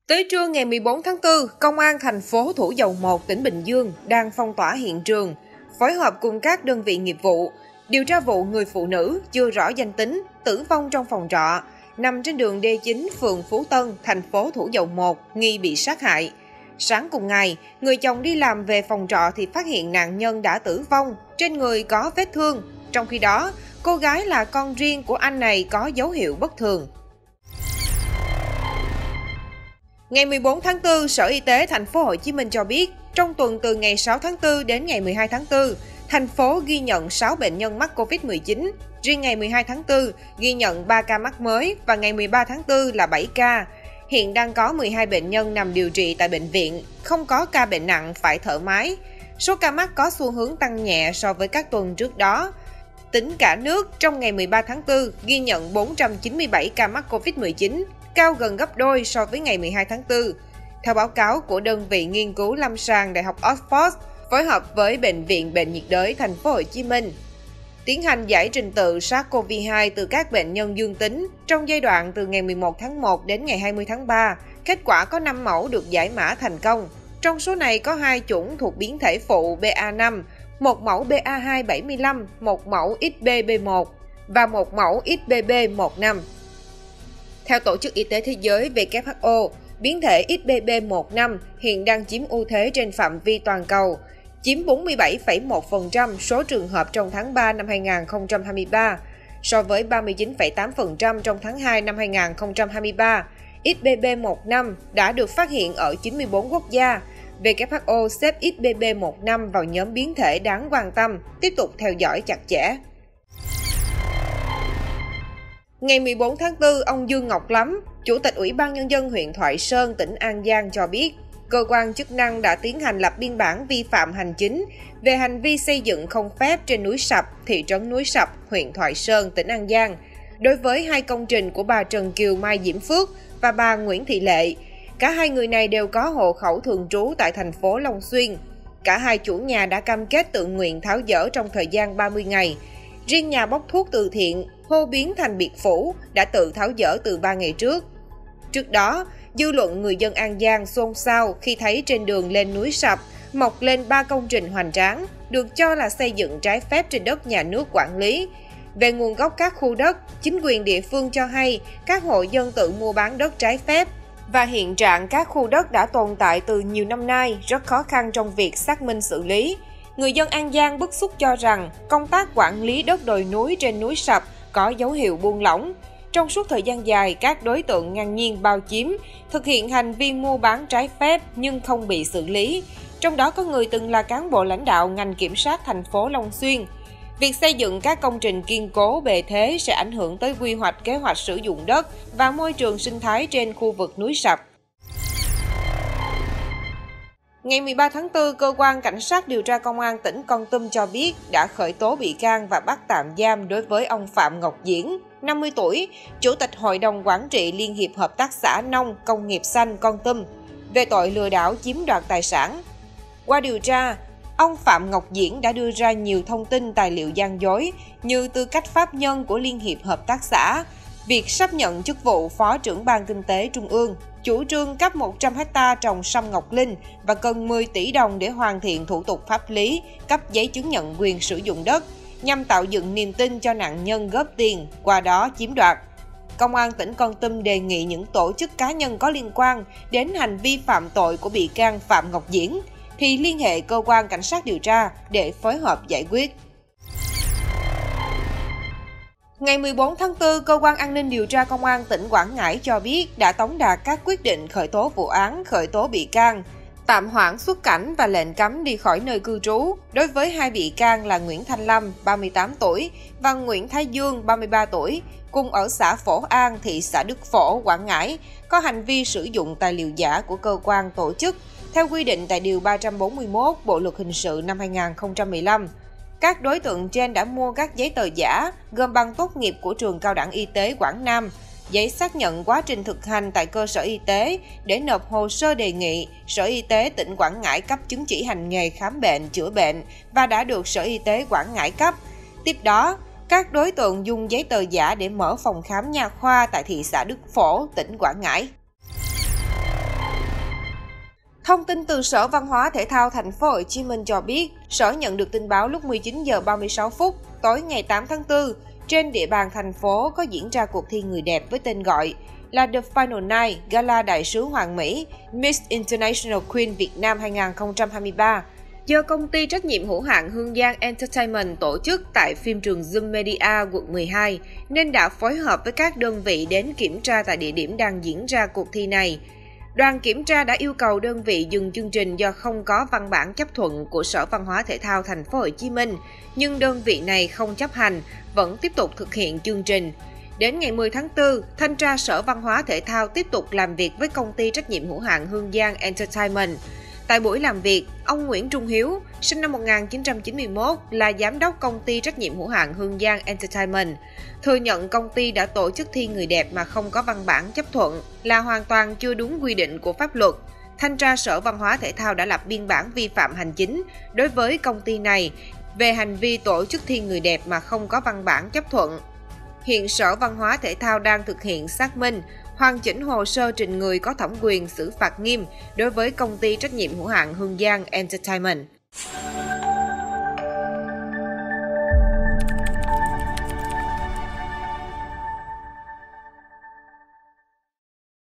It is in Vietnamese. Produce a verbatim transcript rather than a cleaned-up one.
Tới trưa ngày mười bốn tháng tư, Công an thành phố Thủ Dầu Một, tỉnh Bình Dương đang phong tỏa hiện trường, phối hợp cùng các đơn vị nghiệp vụ, điều tra vụ người phụ nữ chưa rõ danh tính tử vong trong phòng trọ, nằm trên đường D chín, phường Phú Tân, thành phố Thủ Dầu Một, nghi bị sát hại. Sáng cùng ngày, người chồng đi làm về phòng trọ thì phát hiện nạn nhân đã tử vong, trên người có vết thương. Trong khi đó, cô gái là con riêng của anh này có dấu hiệu bất thường. Ngày mười bốn tháng tư, Sở Y tế thành phố Hồ Chí Minh cho biết, trong tuần từ ngày sáu tháng tư đến ngày mười hai tháng tư, thành phố ghi nhận sáu bệnh nhân mắc Covid mười chín. Riêng ngày mười hai tháng tư, ghi nhận ba ca mắc mới và ngày mười ba tháng tư là bảy ca. Hiện đang có mười hai bệnh nhân nằm điều trị tại bệnh viện, không có ca bệnh nặng phải thở máy. Số ca mắc có xu hướng tăng nhẹ so với các tuần trước đó. Tính cả nước, trong ngày mười ba tháng tư, ghi nhận bốn trăm chín mươi bảy ca mắc Covid mười chín, cao gần gấp đôi so với ngày mười hai tháng tư. Theo báo cáo của đơn vị nghiên cứu lâm sàng Đại học Oxford, phối hợp với Bệnh viện Bệnh nhiệt đới thành phố Hồ Chí Minh, tiến hành giải trình tự SARS-xê o vê hai từ các bệnh nhân dương tính trong giai đoạn từ ngày mười một tháng một đến ngày hai mươi tháng ba. Kết quả có năm mẫu được giải mã thành công. Trong số này có hai chủng thuộc biến thể phụ B A năm, một mẫu B A hai bảy mươi lăm, một mẫu X B B một và một mẫu X B B một năm. Theo Tổ chức Y tế Thế giới W H O, biến thể X B B một năm hiện đang chiếm ưu thế trên phạm vi toàn cầu, chiếm bốn mươi bảy phẩy một phần trăm số trường hợp trong tháng ba năm hai nghìn không trăm hai mươi ba, so với ba mươi chín phẩy tám phần trăm trong tháng hai năm hai nghìn không trăm hai mươi ba. X B B một năm đã được phát hiện ở chín mươi bốn quốc gia. W H O xếp X B B một năm vào nhóm biến thể đáng quan tâm, tiếp tục theo dõi chặt chẽ. Ngày mười bốn tháng tư, ông Dương Ngọc Lắm, Chủ tịch Ủy ban Nhân dân huyện Thoại Sơn, tỉnh An Giang cho biết, cơ quan chức năng đã tiến hành lập biên bản vi phạm hành chính về hành vi xây dựng không phép trên núi Sập, thị trấn Núi Sập, huyện Thoại Sơn, tỉnh An Giang, đối với hai công trình của bà Trần Kiều Mai Diễm Phước và bà Nguyễn Thị Lệ. Cả hai người này đều có hộ khẩu thường trú tại thành phố Long Xuyên. Cả hai chủ nhà đã cam kết tự nguyện tháo dỡ trong thời gian ba mươi ngày. Riêng nhà bốc thuốc từ thiện, hô biến thành biệt phủ, đã tự tháo dỡ từ ba ngày trước. Trước đó, dư luận người dân An Giang xôn xao khi thấy trên đường lên núi Sập mọc lên ba công trình hoành tráng, được cho là xây dựng trái phép trên đất nhà nước quản lý. Về nguồn gốc các khu đất, chính quyền địa phương cho hay các hộ dân tự mua bán đất trái phép và hiện trạng các khu đất đã tồn tại từ nhiều năm nay rất khó khăn trong việc xác minh xử lý. Người dân An Giang bức xúc cho rằng công tác quản lý đất đồi núi trên núi Sập có dấu hiệu buông lỏng. Trong suốt thời gian dài, các đối tượng ngang nhiên bao chiếm, thực hiện hành vi mua bán trái phép nhưng không bị xử lý. Trong đó có người từng là cán bộ lãnh đạo ngành kiểm sát thành phố Long Xuyên. Việc xây dựng các công trình kiên cố bề thế sẽ ảnh hưởng tới quy hoạch kế hoạch sử dụng đất và môi trường sinh thái trên khu vực núi Sập. Ngày mười ba tháng tư, Cơ quan Cảnh sát điều tra Công an tỉnh Kon Tum cho biết đã khởi tố bị can và bắt tạm giam đối với ông Phạm Ngọc Diễn, năm mươi tuổi, Chủ tịch Hội đồng Quản trị Liên hiệp Hợp tác xã Nông Công nghiệp Xanh Kon Tum, về tội lừa đảo chiếm đoạt tài sản. Qua điều tra, ông Phạm Ngọc Diễn đã đưa ra nhiều thông tin tài liệu gian dối như tư cách pháp nhân của Liên hiệp Hợp tác xã, việc sắp nhận chức vụ Phó trưởng Ban Kinh tế Trung ương, chủ trương cấp một trăm héc ta trồng sâm ngọc linh và cần mười tỷ đồng để hoàn thiện thủ tục pháp lý, cấp giấy chứng nhận quyền sử dụng đất, nhằm tạo dựng niềm tin cho nạn nhân góp tiền, qua đó chiếm đoạt. Công an tỉnh Kon Tum đề nghị những tổ chức cá nhân có liên quan đến hành vi phạm tội của bị can Phạm Ngọc Diễn thì liên hệ cơ quan cảnh sát điều tra để phối hợp giải quyết. Ngày mười bốn tháng tư, Cơ quan An ninh điều tra Công an tỉnh Quảng Ngãi cho biết đã tống đạt các quyết định khởi tố vụ án, khởi tố bị can, tạm hoãn xuất cảnh và lệnh cấm đi khỏi nơi cư trú đối với hai bị can là Nguyễn Thanh Lâm, ba mươi tám tuổi, và Nguyễn Thái Dương, ba mươi ba tuổi, cùng ở xã Phổ An, thị xã Đức Phổ, Quảng Ngãi, có hành vi sử dụng tài liệu giả của cơ quan tổ chức, theo quy định tại Điều ba trăm bốn mươi mốt Bộ Luật Hình sự năm hai nghìn không trăm mười lăm. Các đối tượng trên đã mua các giấy tờ giả, gồm bằng tốt nghiệp của Trường Cao đẳng Y tế Quảng Nam, giấy xác nhận quá trình thực hành tại cơ sở y tế để nộp hồ sơ đề nghị Sở Y tế tỉnh Quảng Ngãi cấp chứng chỉ hành nghề khám bệnh, chữa bệnh và đã được Sở Y tế Quảng Ngãi cấp. Tiếp đó, các đối tượng dùng giấy tờ giả để mở phòng khám nha khoa tại thị xã Đức Phổ, tỉnh Quảng Ngãi. Thông tin từ Sở Văn hóa Thể thao Thành phố Hồ Chí Minh cho biết, Sở nhận được tin báo lúc mười chín giờ ba mươi sáu phút tối ngày tám tháng tư, trên địa bàn thành phố có diễn ra cuộc thi người đẹp với tên gọi là The Final Night Gala Đại sứ Hoàng Mỹ Miss International Queen Việt Nam hai không hai ba, do công ty trách nhiệm hữu hạn Hương Giang Entertainment tổ chức tại phim trường Zoom Media quận mười hai, nên đã phối hợp với các đơn vị đến kiểm tra tại địa điểm đang diễn ra cuộc thi này. Đoàn kiểm tra đã yêu cầu đơn vị dừng chương trình do không có văn bản chấp thuận của Sở Văn hóa Thể thao Thành phố Hồ Chí Minh, nhưng đơn vị này không chấp hành, vẫn tiếp tục thực hiện chương trình. Đến ngày mười tháng tư, thanh tra Sở Văn hóa Thể thao tiếp tục làm việc với công ty trách nhiệm hữu hạn Hương Giang Entertainment. Tại buổi làm việc, ông Nguyễn Trung Hiếu, sinh năm một nghìn chín trăm chín mươi mốt, là giám đốc công ty trách nhiệm hữu hạn Hương Giang Entertainment, thừa nhận công ty đã tổ chức thi người đẹp mà không có văn bản chấp thuận là hoàn toàn chưa đúng quy định của pháp luật. Thanh tra Sở Văn hóa Thể thao đã lập biên bản vi phạm hành chính đối với công ty này về hành vi tổ chức thi người đẹp mà không có văn bản chấp thuận. Hiện Sở Văn hóa Thể thao đang thực hiện xác minh, hoàn chỉnh hồ sơ trình người có thẩm quyền xử phạt nghiêm đối với công ty trách nhiệm hữu hạn Hương Giang Entertainment.